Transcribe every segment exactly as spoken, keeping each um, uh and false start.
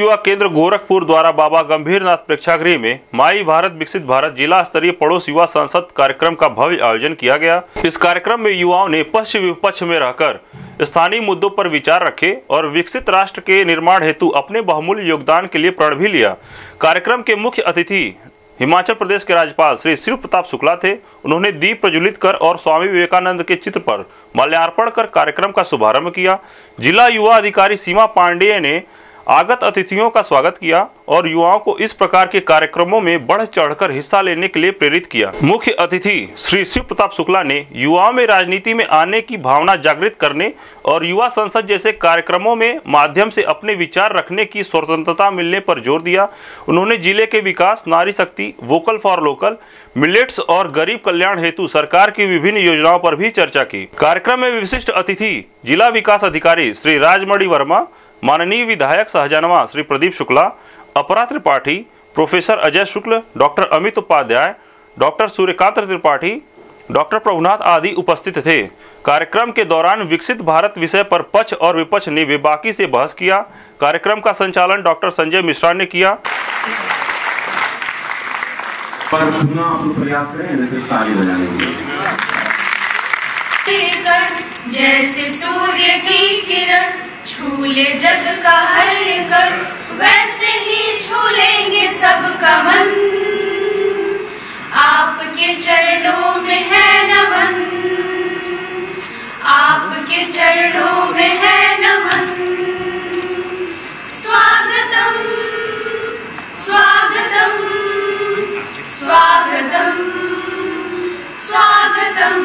युवा केंद्र गोरखपुर द्वारा बाबा गंभीरनाथ प्रेक्षागृह में माई भारत विकसित भारत जिला स्तरीय पड़ोस युवा संसद कार्यक्रम का भव्य आयोजन किया गया। इस कार्यक्रम में युवाओं ने पक्ष विपक्ष में रहकर स्थानीय मुद्दों पर विचार रखे और विकसित राष्ट्र के निर्माण हेतु अपने बहुमूल्य योगदान के लिए प्रण भी लिया। कार्यक्रम के मुख्य अतिथि हिमाचल प्रदेश के राज्यपाल श्री शिव प्रताप शुक्ला थे। उन्होंने दीप प्रज्वलित कर और स्वामी विवेकानंद के चित्र पर माल्यार्पण कर कार्यक्रम का शुभारंभ किया। जिला युवा अधिकारी सीमा पांडेय ने आगत अतिथियों का स्वागत किया और युवाओं को इस प्रकार के कार्यक्रमों में बढ़ चढ़कर हिस्सा लेने के लिए प्रेरित किया। मुख्य अतिथि श्री शिव प्रताप शुक्ला ने युवाओं में राजनीति में आने की भावना जागृत करने और युवा संसद जैसे कार्यक्रमों में माध्यम से अपने विचार रखने की स्वतंत्रता मिलने पर जोर दिया। उन्होंने जिले के विकास, नारी शक्ति, वोकल फॉर लोकल, मिलेट्स और गरीब कल्याण हेतु सरकार की विभिन्न योजनाओं पर भी चर्चा की। कार्यक्रम में विशिष्ट अतिथि जिला विकास अधिकारी श्री राजमणि वर्मा, माननीय विधायक सहजानवा Shri Pradeep Shukla, Apara Tripathi, professor Ajay Shukla, doctor Amit Upadhyay, doctor Suryakant Tripathi, doctor Prabhunath आदि उपस्थित थे। कार्यक्रम के दौरान विकसित भारत विषय पर पक्ष और विपक्ष ने बेबाकी से बहस किया। कार्यक्रम का संचालन डॉक्टर संजय मिश्रा ने किया। पर प्रयास करें जैसे ताली बजाने की जैसे सूर्य की किरण छूले जग का हर कण, वैसे ही छूलेंगे सबका मन। आपके चरणों में है नमन, आपके चरणों में है नमन। स्वागतम स्वागतम स्वागतम स्वागतम।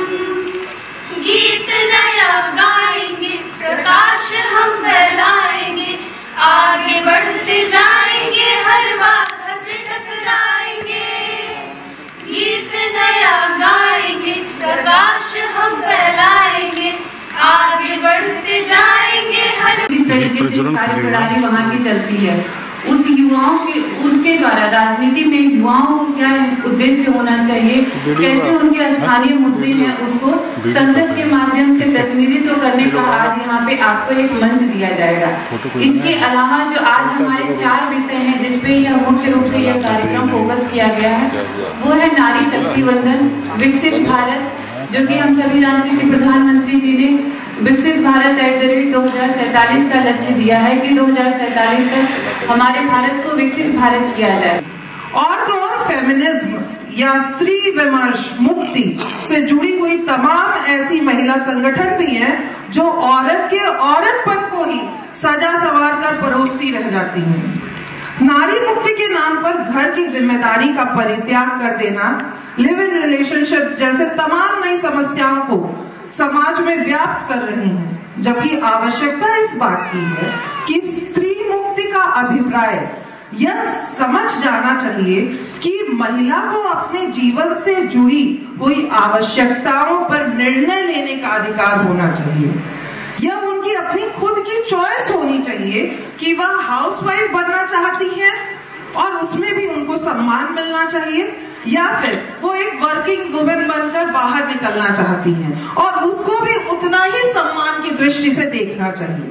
गीत नया गाएंगे, प्रकाश हम फैलाएंगे, आगे बढ़ते जाएंगे, हर बाधा से टकराएंगे। गीत नया गाएंगे, प्रकाश हम फैलाएंगे, आगे बढ़ते जाएंगे, हर इस तरीके से कार्यप्रणाली वहाँ की चलती है। उस युवाओं के उनके द्वारा राजनीति में युवाओं को क्या उद्देश्य होना चाहिए, कैसे उनके स्थानीय मुद्दे हैं उसको संसद के माध्यम से प्रतिनिधित्व करने का आज यहाँ पे आपको एक मंच दिया जाएगा। इसके अलावा जो आज हमारे चार विषय हैं जिसपे यह मुख्य रूप से यह कार्यक्रम फोकस किया गया है, वो है नारी शक्ति वंदन, विकसित भारत, जो कि हम सभी जानते हैं कि प्रधानमंत्री जी ने विकसित भारत एट द रेट दो हजार सैतालीस का लक्ष्य दिया है कि दो हजार सैतालीस तक हमारे भारत को विकसित भारत किया जाए। और तो और फेमिनिज्म या स्त्री विमर्श मुक्ति से जुड़ी हुई तमाम ऐसी महिला संगठन भी हैं जो औरत के औरतपन को ही सजा संवार कर परोसती रह जाती हैं। नारी मुक्ति के नाम पर घर की जिम्मेदारी का परित्याग कर देना, लिव इन रिलेशनशिप जैसे तमाम नई समस्याओं को समाज में व्याप्त कर रही हैं, जबकि आवश्यकता इस बात की है कि स्त्री मुक्ति का अभिप्राय यह समझ जाना चाहिए कि महिला को अपने जीवन से जुड़ी हुई आवश्यकताओं पर निर्णय लेने का अधिकार होना चाहिए। यह उनकी अपनी खुद की चॉइस होनी चाहिए कि वह हाउसवाइफ बनना चाहती है और उसमें भी उनको सम्मान मिलना चाहिए, या फिर वो एक वर्किंग वुमेन बनकर बाहर निकलना चाहती हैं और उसको भी उतना ही सम्मान की दृष्टि से देखना चाहिए।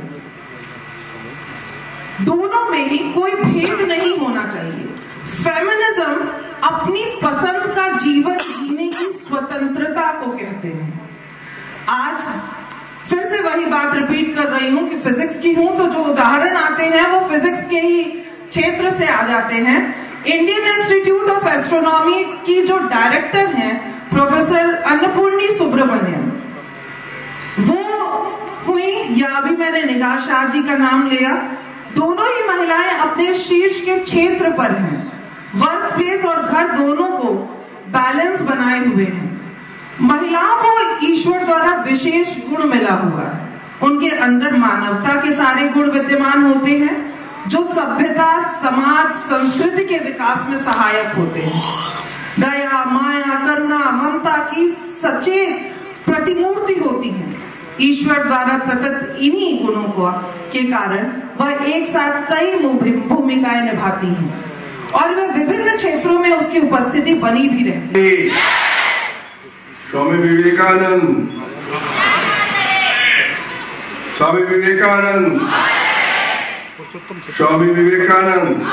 दोनों में ही कोई भेद नहीं होना चाहिए। फेमिनिज्म अपनी पसंद का जीवन जीने की स्वतंत्रता को कहते हैं। आज फिर से वही बात रिपीट कर रही हूं कि फिजिक्स की हूं तो जो उदाहरण आते हैं वो फिजिक्स के ही क्षेत्र से आ जाते हैं। इंडियन इंस्टीट्यूट ऑफ एस्ट्रोनॉमी की जो डायरेक्टर हैं प्रोफेसर अन्नपूर्णी सुब्रमण्यम, वो हुई या अभी मैंने निगाह शाह जी का नाम लिया, दोनों ही महिलाएं अपने शीर्ष के क्षेत्र पर हैं। वर्क प्लेस और घर दोनों को बैलेंस बनाए हुए हैं। महिलाओं को ईश्वर द्वारा विशेष गुण मिला हुआ है। उनके अंदर मानवता के सारे गुण विद्यमान होते हैं जो सभ्यता, समाज, संस्कृति के विकास में सहायक होते हैं। दया, माया, करुणा, ममता की सचेत प्रतिमूर्ति होती है। ईश्वर द्वारा प्रदत्त इन्हीं गुणों को के कारण वह एक साथ कई भूमिकाएं निभाती हैं और वह विभिन्न क्षेत्रों में उसकी उपस्थिति बनी भी रहती है। स्वामी विवेकानंद, स्वामी विवेकानंद स्वामी विवेकानंद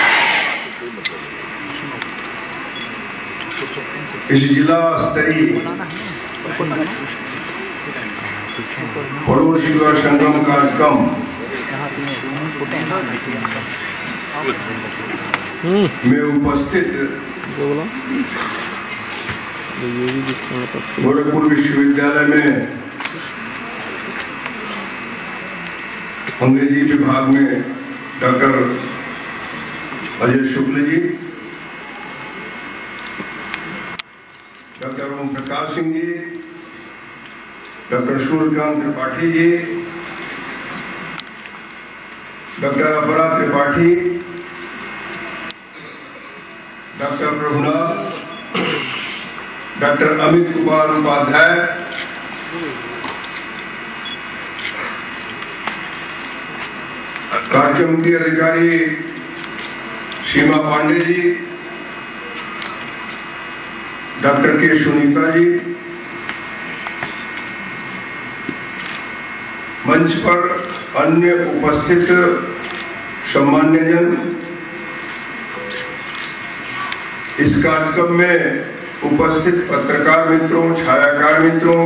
इस जिला स्तरीय पड़ोस युवा संगम कार्यक्रम में उपस्थित गोरखपुर विश्वविद्यालय में अंग्रेजी विभाग में doctor Ajay Shukla ji, doctor Om Prakash Singh ji, doctor Suryakant Tripathi ji, doctor Apara Tripathi, doctor Prabhunath, doctor Amit Kumar Upadhyay, कार्यक्रम की अधिकारी सीमा पांडे जी, डॉक्टर के सुनीता जी, मंच पर अन्य उपस्थित सम्मान्यजन, इस कार्यक्रम में उपस्थित पत्रकार मित्रों, छायाकार मित्रों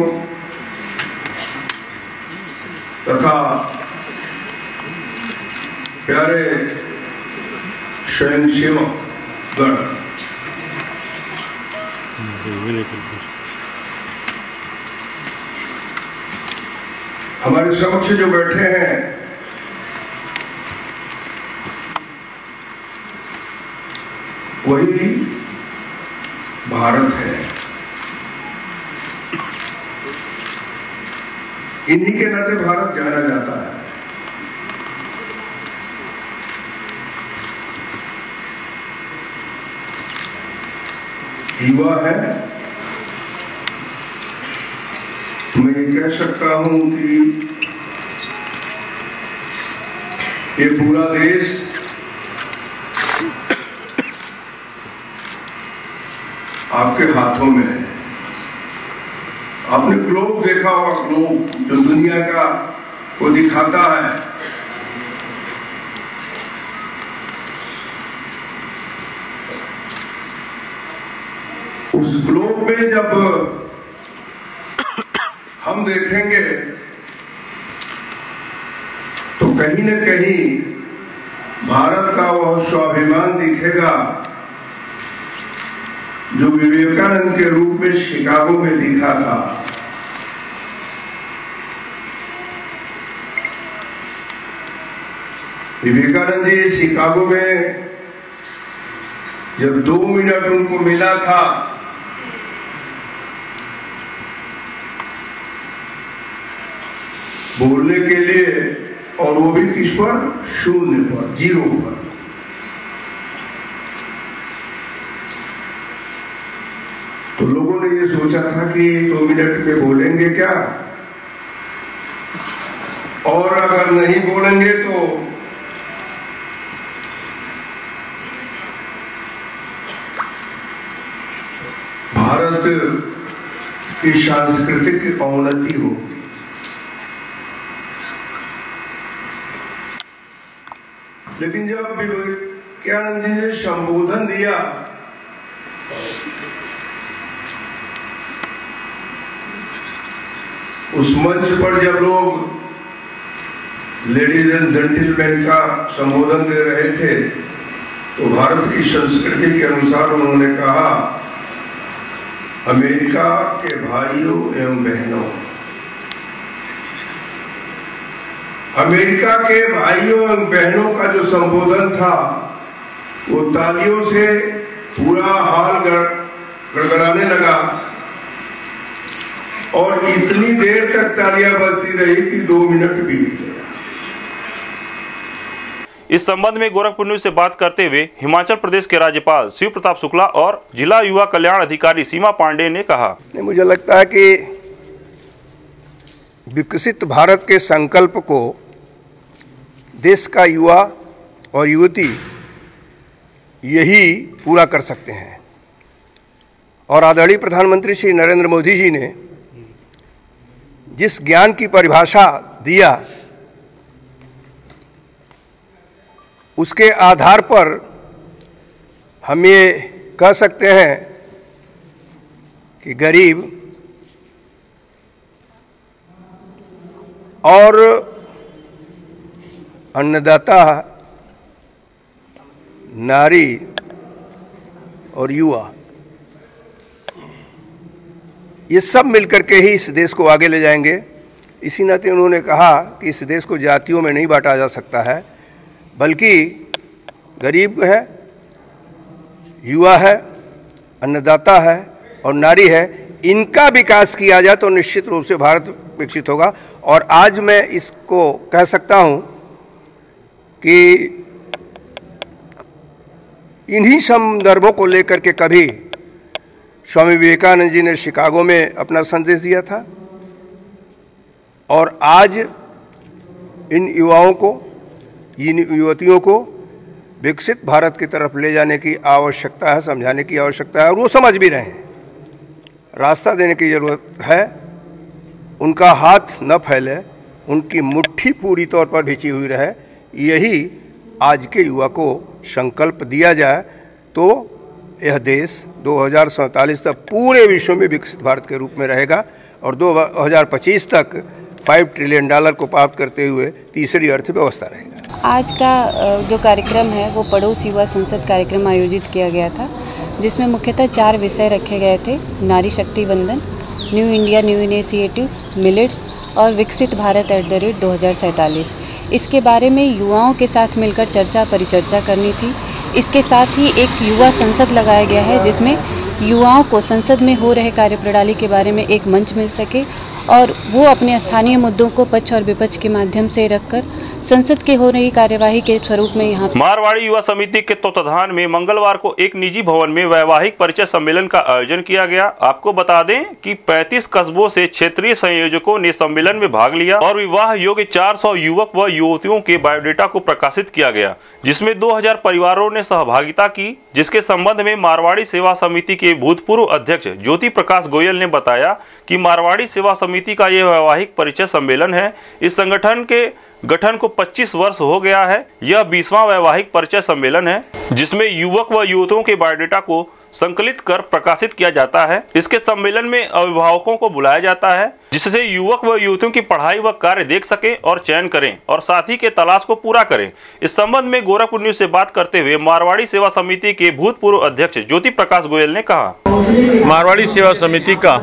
तथा प्यारे स्वयंसेवक गण, हमारे समक्ष जो बैठे हैं वही भारत है। इन्हीं के नाते भारत जाना जाता है। युवा है, मैं ये कह सकता हूं कि ये पूरा देश आपके हाथों में है। आपने ग्लोब देखा होगा, ग्लोब जो दुनिया का को दिखाता है। उस ग्लोब में जब हम देखेंगे तो कहीं न कहीं भारत का वह स्वाभिमान दिखेगा जो विवेकानंद के रूप में शिकागो में दिखा था। विवेकानंद जी शिकागो में जब दो मिनट उनको मिला था बोलने के लिए, और वो भी किस पर? शून्य पर, जीरो पर। तो लोगों ने ये सोचा था कि दो मिनट में बोलेंगे क्या, और अगर नहीं बोलेंगे तो भारत की सांस्कृतिक अवनति होगी। लेकिन जब विवेकानंद जी ने संबोधन दिया उस मंच पर, जब लोग लेडीज एंड जेंटलमैन का संबोधन दे रहे थे, तो भारत की संस्कृति के अनुसार उन्होंने कहा, अमेरिका के भाइयों एवं बहनों, अमेरिका के भाइयों एवं बहनों का जो संबोधन था वो तालियों से पूरा हाल गड़गड़ाने लगा, और इतनी देर तक तालियां बजती रही कि दो मिनट बीत गया। इस संबंध में गोरखपुर न्यूज से बात करते हुए हिमाचल प्रदेश के राज्यपाल शिव प्रताप शुक्ला और जिला युवा कल्याण अधिकारी सीमा पांडे ने कहा, मुझे लगता है कि विकसित भारत के संकल्प को देश का युवा और युवती यही पूरा कर सकते हैं। और आदरणीय प्रधानमंत्री श्री नरेंद्र मोदी जी ने जिस ज्ञान की परिभाषा दिया उसके आधार पर हम ये कह सकते हैं कि गरीब और अन्नदाता, नारी और युवा, ये सब मिलकर के ही इस देश को आगे ले जाएंगे। इसी नाते उन्होंने कहा कि इस देश को जातियों में नहीं बांटा जा सकता है, बल्कि गरीब है, युवा है, अन्नदाता है और नारी है, इनका विकास किया जाए तो निश्चित रूप से भारत विकसित होगा। और आज मैं इसको कह सकता हूँ कि इन्हीं संदर्भों को लेकर के कभी स्वामी विवेकानंद जी ने शिकागो में अपना संदेश दिया था, और आज इन युवाओं को, इन युवतियों को विकसित भारत की तरफ ले जाने की आवश्यकता है, समझाने की आवश्यकता है, और वो समझ भी रहे हैं। रास्ता देने की ज़रूरत है। उनका हाथ न फैले, उनकी मुट्ठी पूरी तौर पर भिंची हुई रहे, यही आज के युवा को संकल्प दिया जाए तो यह देश दो हज़ार सैंतालीस तक पूरे विश्व में विकसित भारत के रूप में रहेगा और दो हज़ार पच्चीस तक पाँच ट्रिलियन डॉलर को प्राप्त करते हुए तीसरी अर्थव्यवस्था रहेगा। आज का जो कार्यक्रम है वो पड़ोस युवा संसद कार्यक्रम आयोजित किया गया था, जिसमें मुख्यतः चार विषय रखे गए थे: नारी शक्ति वंदन, new India new initiatives, millets और विकसित भारत एट द रेट दो हज़ार सैंतालीस। इसके बारे में युवाओं के साथ मिलकर चर्चा परिचर्चा करनी थी। इसके साथ ही एक युवा संसद लगाया गया है, जिसमें युवाओं को संसद में हो रहे कार्यप्रणाली के बारे में एक मंच मिल सके और वो अपने स्थानीय मुद्दों को पक्ष और विपक्ष के माध्यम से रखकर संसद के हो रही कार्यवाही के स्वरूप में यहाँ मारवाड़ी युवा समिति के तत्वाधान में मंगलवार को एक निजी भवन में वैवाहिक परिचय सम्मेलन का आयोजन किया गया। आपको बता दें कि पैंतीस कस्बों से क्षेत्रीय संयोजकों ने सम्मेलन में भाग लिया और विवाह योग्य चार सौ युवक व युवतियों के बायोडेटा को प्रकाशित किया गया, जिसमें दो हज़ार परिवारों ने सहभागिता की। जिसके संबंध में मारवाड़ी सेवा समिति के भूतपूर्व अध्यक्ष ज्योति प्रकाश गोयल ने बताया कि मारवाड़ी सेवा समिति का यह वैवाहिक परिचय सम्मेलन है। इस संगठन के गठन को पच्चीस वर्ष हो गया है। यह बीसवां वैवाहिक परिचय सम्मेलन है, जिसमें युवक व युवतियों के बायोडेटा को संकलित कर प्रकाशित किया जाता है। इसके सम्मेलन में अभिभावकों को बुलाया जाता है, जिससे युवक व युवतियों की पढ़ाई व कार्य देख सकें और चयन करें और साथी के तलाश को पूरा करें। इस संबंध में गोरखपुर न्यूज से बात करते हुए मारवाड़ी सेवा समिति के भूतपूर्व अध्यक्ष ज्योति प्रकाश गोयल ने कहा, मारवाड़ी सेवा समिति का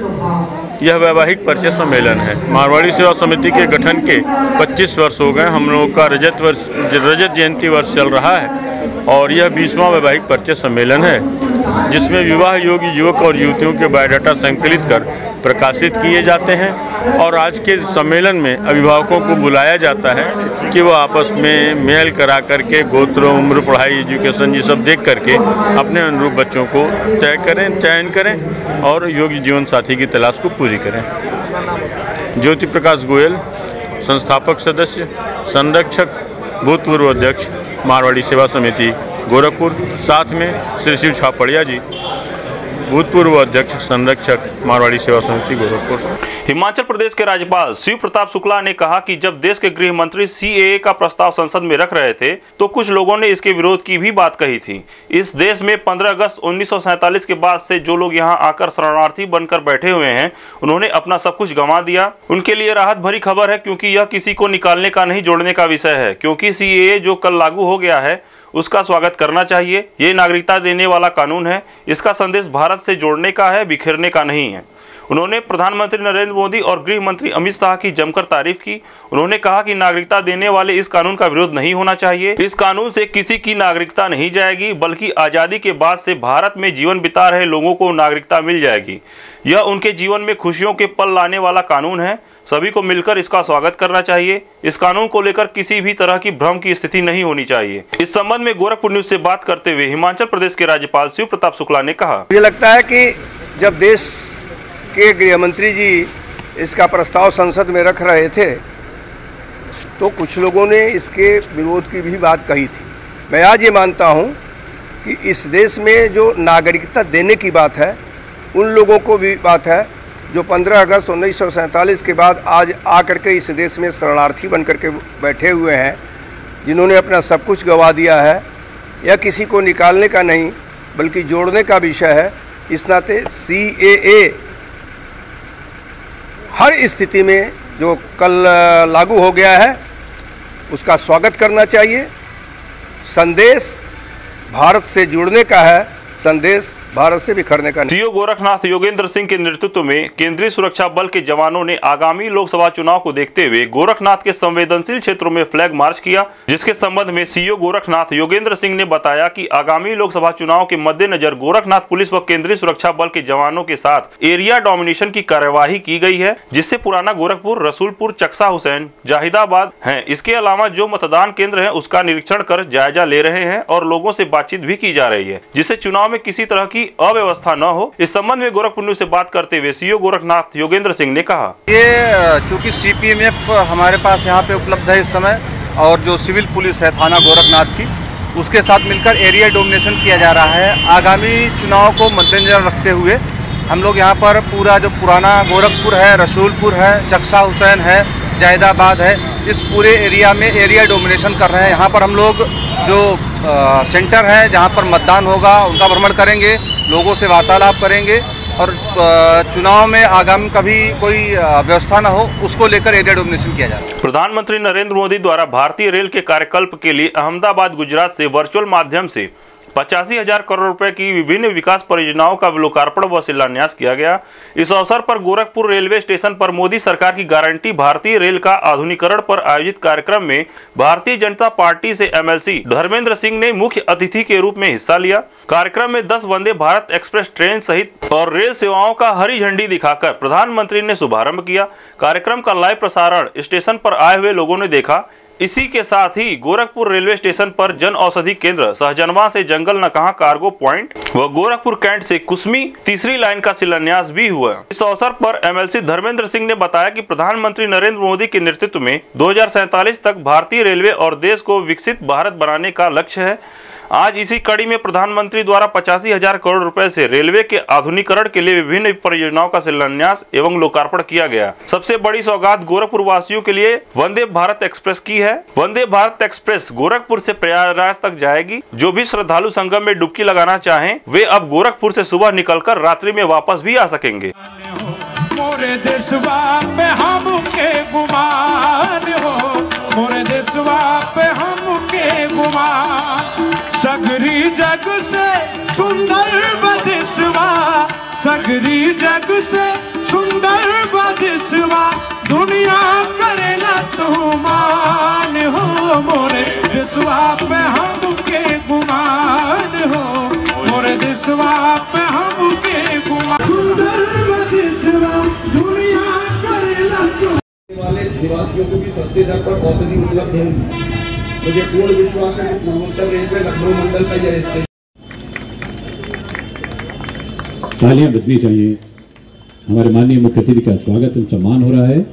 यह वैवाहिक परिचय सम्मेलन है। मारवाड़ी सेवा समिति के गठन के पच्चीस वर्ष हो गए। हम लोगों का रजत वर्ष रजत जयंती वर्ष चल रहा है और यह बीसवां वैवाहिक परिचय सम्मेलन है, जिसमें विवाह योग्य युवक और युवतियों के बायोडाटा संकलित कर प्रकाशित किए जाते हैं। और आज के सम्मेलन में अभिभावकों को बुलाया जाता है कि वो आपस में मेल करा करके गोत्र, उम्र, पढ़ाई, एजुकेशन ये सब देख करके अपने अनुरूप बच्चों को तय करें, चयन करें और योग्य जीवन साथी की तलाश को पूरी करें। ज्योति प्रकाश गोयल, संस्थापक सदस्य, संरक्षक, भूतपूर्व अध्यक्ष, मारवाड़ी सेवा समिति गोरखपुर। साथ में श्री शिव छापड़िया जी, भूतपूर्व अध्यक्ष, संरक्षक, मारवाड़ी सेवा समिति गोरखपुर। हिमाचल प्रदेश के राज्यपाल शिव प्रताप शुक्ला ने कहा कि जब देश के गृह मंत्री सी ए ए का प्रस्ताव संसद में रख रहे थे तो कुछ लोगों ने इसके विरोध की भी बात कही थी। इस देश में पंद्रह अगस्त उन्नीस सौ सैंतालीस के बाद से जो लोग यहाँ आकर शरणार्थी बनकर बैठे हुए हैं, उन्होंने अपना सब कुछ गंवा दिया। उनके लिए राहत भरी खबर है, क्योंकि यह किसी को निकालने का नहीं, जोड़ने का विषय है। क्योंकि सी ए ए जो कल लागू हो गया है उसका स्वागत करना चाहिए। ये नागरिकता देने वाला कानून है। इसका संदेश भारत से जोड़ने का है, बिखेरने का नहीं है। उन्होंने प्रधानमंत्री नरेंद्र मोदी और गृह मंत्री अमित शाह की जमकर तारीफ की। उन्होंने कहा कि नागरिकता देने वाले इस कानून का विरोध नहीं होना चाहिए। इस कानून से किसी की नागरिकता नहीं जाएगी, बल्कि आज़ादी के बाद से भारत में जीवन बिता रहे लोगों को नागरिकता मिल जाएगी। यह उनके जीवन में खुशियों के पल लाने वाला कानून है। सभी को मिलकर इसका स्वागत करना चाहिए। इस कानून को लेकर किसी भी तरह की भ्रम की स्थिति नहीं होनी चाहिए। इस संबंध में गोरखपुर न्यूज से बात करते हुए हिमाचल प्रदेश के राज्यपाल शिव प्रताप शुक्ला ने कहा, मुझे लगता है कि जब देश के गृह मंत्री जी इसका प्रस्ताव संसद में रख रहे थे तो कुछ लोगों ने इसके विरोध की भी बात कही थी। मैं आज ये मानता हूँ कि इस देश में जो नागरिकता देने की बात है, उन लोगों को भी बात है जो पंद्रह अगस्त उन्नीस सौ सैंतालीस के बाद आज आकर के इस देश में शरणार्थी बन कर के बैठे हुए हैं। जिन्होंने अपना सब कुछ गंवा दिया है। यह किसी को निकालने का नहीं बल्कि जोड़ने का विषय है। इस नाते सी ए ए हर स्थिति में जो कल लागू हो गया है उसका स्वागत करना चाहिए। संदेश भारत से जुड़ने का है, संदेश भारत से बिखरने का नहीं। सीओ गोरखनाथ योगेंद्र सिंह के नेतृत्व में केंद्रीय सुरक्षा बल के जवानों ने आगामी लोकसभा चुनाव को देखते हुए गोरखनाथ के संवेदनशील क्षेत्रों में फ्लैग मार्च किया, जिसके संबंध में सीओ गोरखनाथ योगेंद्र सिंह ने बताया कि आगामी लोकसभा चुनाव के मद्देनजर गोरखनाथ पुलिस व केंद्रीय सुरक्षा बल के जवानों के साथ एरिया डोमिनेशन की कार्यवाही की गई है, जिससे पुराना गोरखपुर, रसूलपुर, चक्सा हुसैन, जाहिदाबाद है। इसके अलावा जो मतदान केंद्र है उसका निरीक्षण कर जायजा ले रहे हैं और लोगों से बातचीत भी की जा रही है, जिससे चुनाव में किसी तरह की अव्यवस्था न हो। इस संबंध में गोरखपुर न्यूज से बात करते हुए सीओ गोरखनाथ योगेंद्र सिंह ने कहा, ये चूंकि सीपीएमएफ हमारे पास यहाँ पे उपलब्ध है इस समय और जो सिविल पुलिस है थाना गोरखनाथ की, उसके साथ मिलकर एरिया डोमिनेशन किया जा रहा है। आगामी चुनाव को मद्देनजर रखते हुए हम लोग यहाँ पर पूरा जो पुराना गोरखपुर है, रसूलपुर है, चक्सा हुसैन है, जाहिदाबाद है, इस पूरे एरिया में एरिया डोमिनेशन कर रहे हैं। यहाँ पर हम लोग जो आ, सेंटर है जहाँ पर मतदान होगा उनका भ्रमण करेंगे, लोगों से वार्तालाप करेंगे और चुनाव में आगामी कभी कोई व्यवस्था न हो उसको लेकर एरिया डोमिनेशन किया जाए। प्रधानमंत्री नरेंद्र मोदी द्वारा भारतीय रेल के कार्यकल्प के लिए अहमदाबाद, गुजरात से वर्चुअल माध्यम से पचासी हजार करोड़ रुपए की विभिन्न विकास परियोजनाओं का लोकार्पण व शिलान्यास किया गया। इस अवसर पर गोरखपुर रेलवे स्टेशन पर मोदी सरकार की गारंटी भारतीय रेल का आधुनिकीकरण पर आयोजित कार्यक्रम में भारतीय जनता पार्टी से एमएलसी धर्मेंद्र सिंह ने मुख्य अतिथि के रूप में हिस्सा लिया। कार्यक्रम में दस वंदे भारत एक्सप्रेस ट्रेन सहित और रेल सेवाओं का हरी झंडी दिखाकर प्रधानमंत्री ने शुभारंभ किया। कार्यक्रम का लाइव प्रसारण स्टेशन पर आए हुए लोगों ने देखा। इसी के साथ ही गोरखपुर रेलवे स्टेशन पर जन औषधि केंद्र, सहजनवा से जंगल नकहा कार्गो पॉइंट व गोरखपुर कैंट से कुसमी तीसरी लाइन का शिलान्यास भी हुआ। इस अवसर पर एमएलसी धर्मेंद्र सिंह ने बताया कि प्रधानमंत्री नरेंद्र मोदी के नेतृत्व में दो हजार सैंतालीस तक भारतीय रेलवे और देश को विकसित भारत बनाने का लक्ष्य है। आज इसी कड़ी में प्रधानमंत्री द्वारा पचासी हजार करोड़ रुपए से रेलवे के आधुनिकीकरण के लिए विभिन्न परियोजनाओं का शिलान्यास एवं लोकार्पण किया गया। सबसे बड़ी सौगात गोरखपुर वासियों के लिए वंदे भारत एक्सप्रेस की है। वंदे भारत एक्सप्रेस गोरखपुर से प्रयागराज तक जाएगी। जो भी श्रद्धालु संगम में डुबकी लगाना चाहें वे अब गोरखपुर से सुबह निकलकर रात्रि में वापस भी आ सकेंगे। मोरे देशवा पे हमके गुमान हो, मोरे देशवा पे हमके गुमान, सगरी जग से सुंदर बदिसवा, सगरी जग से सुंदर बदिसवा, दुनिया करेला सुमान हो, मोरे देशवा पे हमके गुमान हो, मोरे देशवा पे हमके गुमान, सुंदर बदिसवा, दुनिया करेला वाले निवासियों को भी सस्ते दर पर औषधि उपलब्ध होंगी। मुझे पूर्ण विश्वास है कि पूर्वोत्तर रेलवे लखनऊ मंडल का यह स्टेशन। तालियां बजनी चाहिए। हमारे माननीय मुख्य अतिथि का स्वागत एवं सम्मान हो रहा है।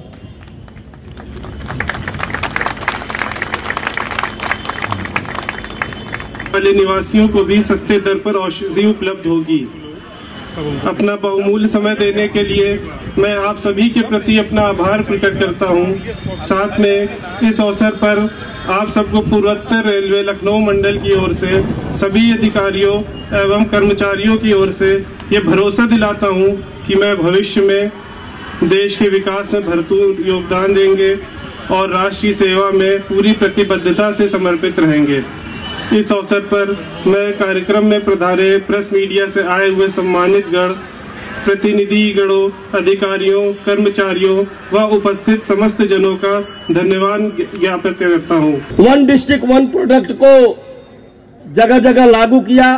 वाले निवासियों को भी सस्ते दर पर औषधि उपलब्ध होगी। अपना बहुमूल्य समय देने के लिए मैं आप सभी के प्रति अपना आभार प्रकट करता हूं। साथ में इस अवसर पर आप सबको पूर्वोत्तर रेलवे लखनऊ मंडल की ओर से सभी अधिकारियों एवं कर्मचारियों की ओर से ये भरोसा दिलाता हूं कि मैं भविष्य में देश के विकास में भरपूर योगदान देंगे और राष्ट्र की सेवा में पूरी प्रतिबद्धता से समर्पित रहेंगे। इस अवसर पर मैं कार्यक्रम में पधारे प्रेस मीडिया से आए हुए सम्मानित गण, प्रतिनिधि गणों, अधिकारियों, कर्मचारियों व उपस्थित समस्त जनों का धन्यवाद ज्ञापित करता हूं। वन डिस्ट्रिक्ट वन प्रोडक्ट को जगह जगह लागू किया।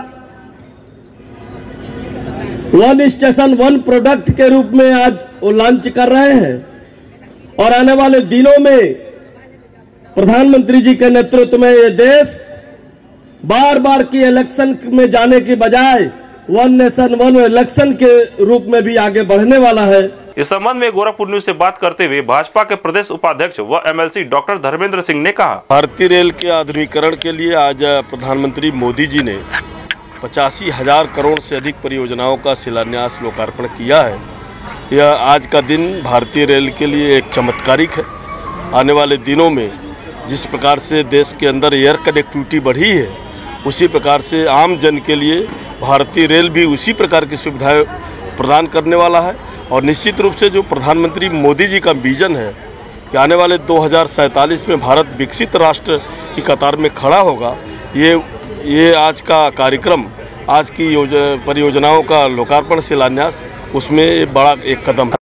वन स्टेशन वन प्रोडक्ट के रूप में आज वो लॉन्च कर रहे हैं और आने वाले दिनों में प्रधानमंत्री जी के नेतृत्व में ये देश बार बार की इलेक्शन में जाने की बजाय वन नेशन वन इलेक्शन के रूप में भी आगे बढ़ने वाला है। इस संबंध में गोरखपुर न्यूज से बात करते हुए भाजपा के प्रदेश उपाध्यक्ष व एमएलसी डॉक्टर धर्मेंद्र सिंह ने कहा, भारतीय रेल के आधुनिकीकरण के लिए आज प्रधानमंत्री मोदी जी ने पचासी हजार करोड़ से अधिक परियोजनाओं का शिलान्यास लोकार्पण किया है। यह आज का दिन भारतीय रेल के लिए एक चमत्कारिक है। आने वाले दिनों में जिस प्रकार से देश के अंदर एयर कनेक्टिविटी बढ़ी है, उसी प्रकार से आम जन के लिए भारतीय रेल भी उसी प्रकार की सुविधाएं प्रदान करने वाला है। और निश्चित रूप से जो प्रधानमंत्री मोदी जी का विजन है कि आने वाले दो हज़ार सैंतालीस में भारत विकसित राष्ट्र की कतार में खड़ा होगा, ये ये आज का कार्यक्रम, आज की परियोजनाओं का लोकार्पण शिलान्यास, उसमें बड़ा एक कदम है।